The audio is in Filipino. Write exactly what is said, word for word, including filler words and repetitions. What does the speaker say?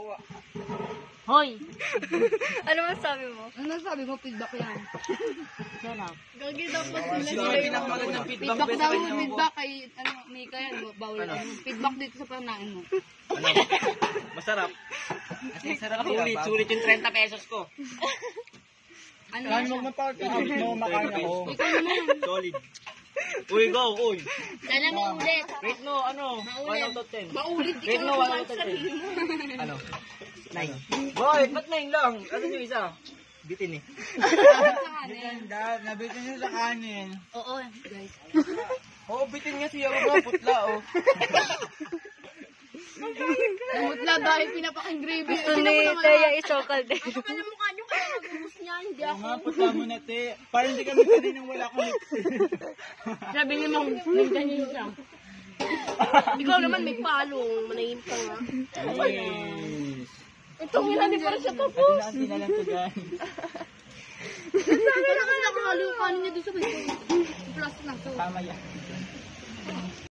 Hoy! Ano masabi mo? Ano sabi mo, feedback yan? Sarap. Gagi dapat Sino sila yung sila pinakamagandang feedback Feedback ba sa daw, kanya mo? feedback kay, ano, Mika yan, bawal ano? Feedback dito sa panain mo. Ano? Masarap. Kasi sarap yung Sulit, babaw. sulit yung thirty pesos ko. Ano Kaya siya? mo mapagkakabit mo, makain ako. Ikaw naman. Solid. Uy, go, uy. Sana maulit. Rate mo, ano? one out of ten. Maulit, Rate ikaw mo, one naman out of ten. sarili mo. Ano? Nine. Bakit? Ba't nine lang? Ano yung isa? Bitin eh. Sa kanin. Ganda, nabitin niyo sa kanin. Oo, guys. Oo, bitin nga siya. Mga putla, oh. Namutla dahil pinapaking gravy. Gusto ni Teya isokal din. Ano ka na mukha niyo kaya nagubos niya? Hindi Oo ako. nga, putla mo na, te. Parang hindi kami kaninang wala kang lipstick. Sabi niyo mong, minsan niyo siya. Ikaw naman may palong, manahim ka nga. Yes. Itong ina, di pa rin siya tapos. Atin na lang to, guys. Sabi na kasi nakahalo yung kanin niya doon sa may plus na. Tama yan.